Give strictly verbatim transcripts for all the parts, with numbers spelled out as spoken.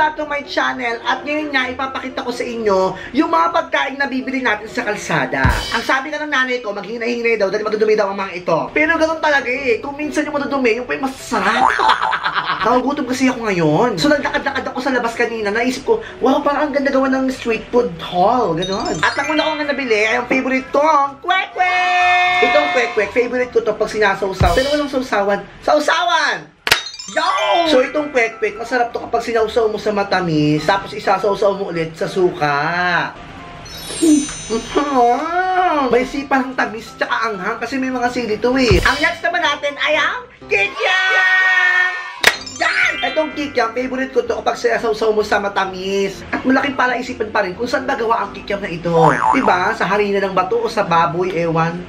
back to my channel at ngayon nga ipapakita ko sa inyo yung mga pagkain na bibili natin sa kalsada. Ang sabi ka ng nanay ko, maghinay-hinay daw dahil madudumi daw ang mga ito. Pero ganun talaga eh, kung minsan yung madudumi, yung pa yung masarap. Nakagutom kasi ako ngayon. So nagdakad-dakad ako sa labas kanina, naisip ko, wow, parang ang ganda gawa ng street food hall, ganun. At ang una ko nga nabili ay ang favorite kong kwek-kwek! Itong kwek-kwek, favorite ko to pag sinasawsaw. Pero walang sausawan. Sausawan! Yo! So itong kwek-kwek, masarap to kapag sinawsaw mo sa matamis, tapos isasawsaw mo ulit sa suka. May sipang tamis tsaka anghang kasi may mga sili to eh. Ang next naman natin ay ang kikyam! Yan! Itong kikyam, favorite ko to kapag sinasawsaw mo sa matamis. At malaking palaisipan pa rin kung saan nagawa ang kikyam na ito. Diba? Sa harina ng bato o sa baboy, ewan.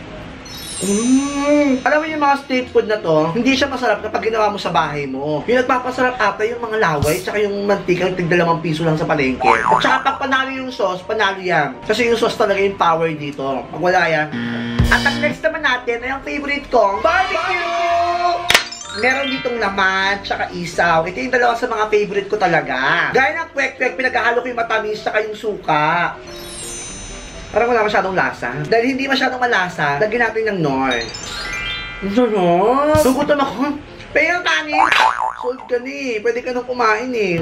Mm. Alam mo yung mga street food na to, hindi siya masarap kapag ginawa mo sa bahay mo. Yung nagpapasarap ata yung mga laway, tsaka yung mantika, yung tigdalamang piso lang sa palengke. At tsaka pag panalo yung sauce, panalo yan. Kasi yung sauce talaga yung power dito. Pag wala yan. At ang next naman natin ay ang favorite kong barbecue! Meron ditong laman, tsaka isaw. Ito yung dalawa sa mga favorite ko talaga. Gaya ng kwek-kwek, pinaghahalo ko yung matamis, tsaka yung suka. Parang wala masyadong lasa. Dahil hindi masyadong malasa, lagyan natin ng Knorr. Ang sarap! Nagutom ako. Pero kanin! Sold ka na eh. Pwede ka nang kumain eh.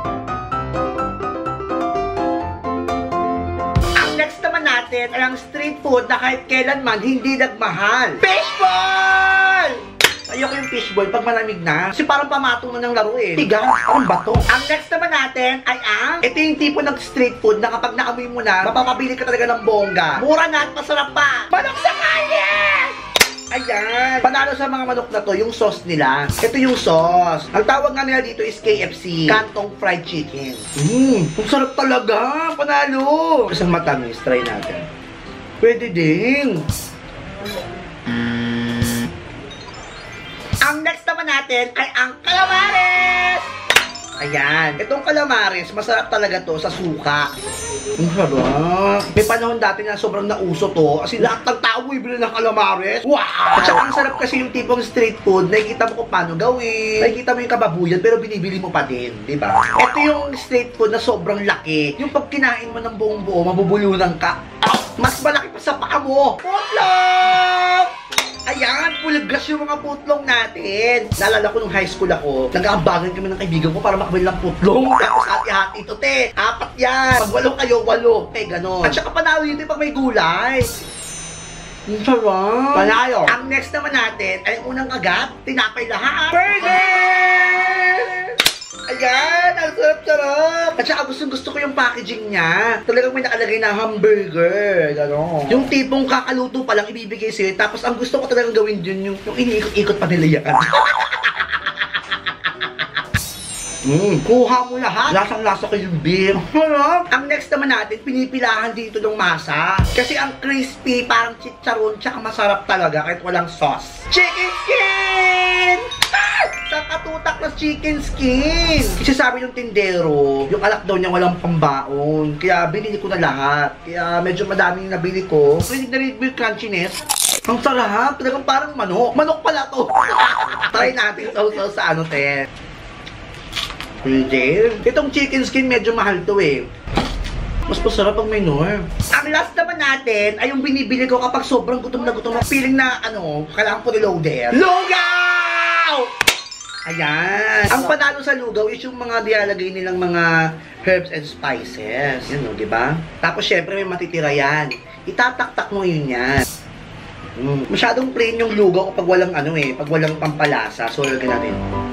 Ang next naman natin ay ang street food na kahit kailanman hindi nagmahal. Fishball! Ayoko yung fishball pag malamig na. Kasi parang pamatong na ng laro eh. Tigas, parang bato. Ang next naman natin ay ang ito yung tipo ng street food na kapag naamoy mo na, mapapabili ka talaga ng bongga. Mura na at masarap pa. Manok sa kalye! Ayan. Panalo sa mga manok na to, yung sauce nila. Ito yung sauce. Ang tawag nga nila dito is K F C. Kantong Fried Chicken. Mmm. Ang sarap talaga. Panalo. Isang matamis. Try natin. Pwede din. Ang next naman natin ay ang calamares! Ayan. Itong calamares, masarap talaga to sa suka. Ang sarap. May panahon dati na sobrang nauso to. Kasi lahat ng tao bibili ng calamares. Wow! At saka ang sarap kasi yung tipong street food. Nakikita mo kung paano gawin. Nakikita mo yung kababuyan pero binibili mo pa din. Diba? Ito yung street food na sobrang laki. Yung pag kinain mo ng buong buo, mabubulunan ka. Mas malaki pa sa paa mo. Putlong! Ayan, pulgas yung mga putlong natin. Naalala ko nung high school ako, nag-aambangan kami ng kaibigan ko para makabili ng putlong. Tapos hati-hati ito, te. Apat yan. Pag walo kayo, walo. Te, ganon. At saka panalo dito pag may gulay. Ang sarap. Panalo. Ang next naman natin ay unang agad, tinapay lahat. Burger! Ayan, ang sarap-sarap. At saka gusto, gusto ko yung packaging niya. Talagang may nakalagay na hamburger. Gano'n. Yung tipong kakaluto pa lang ibibigay sa'yo. Tapos ang gusto ko talagang gawin dun yung, yung iniikot-ikot pa nila yan. Mm, kuha mo lahat. Lasang-lasa ko yung beef. Harap. Ang next naman natin, pinipilahan dito ng masa. Kasi ang crispy, parang chicharon, tsaka masarap talaga kahit walang sauce. Chicken skin! Sa katutak na chicken skin. Kasi sabi ng tindero, yung alak daw niya walang pambaon. Kaya binili ko na lahat. Kaya medyo madaming nabili ko. Rinig na rinig mo yung crunchiness. Ang sarap. Talagang parang manok. Manok pala to. Try natin sausaw sa ano, te. Pwede. Itong chicken skin medyo mahal to eh. Mas masarap pag may Knorr. Ang last naman natin ay yung binibili ko kapag sobrang gutom na gutom. Feeling na ano, kailangan po niloader. Lugaw! Ayan. Ang panalo sa lugaw is yung mga dialagay nilang mga herbs and spices. Yan o, diba? Tapos syempre may matitira yan. Itataktak mo yun yan. Mm. Masyadong plain yung lugaw kapag walang ano eh, pag walang pampalasa. So, lagyan natin.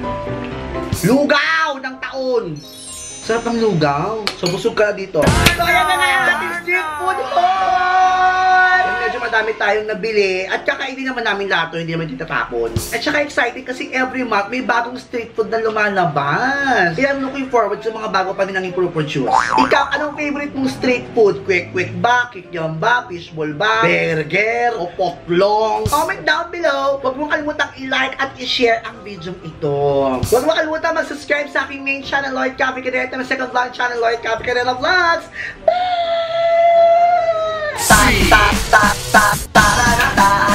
Lugaw ng taon! Sarap ng lugaw. So, busog ka na dito. So, ayan na nga! That is street food haul! Medyo madami tayong nabili. At saka, hindi naman namin lahat to, hindi naman titatapon. At saka, excited kasi every month may bagong street food na lumalabas. Kaya, I'm looking forward sa mga bago pa nilang i-produce. Ikaw, anong favorite mong street food? Kwek-kwek ba? Kikyam ba? Fishball ba? Burger? O potlong? Comment down below. Huwag mong kalimutang i-like at i-share ang video ito. Huwag mong kalimutang mag-subscribe sa aking main channel, Lloyd Cafe Cadena. My second vlog channel, Lloyd Cafe Cadena Vlogs. Bye! Ta ta ta ta ta ta ta.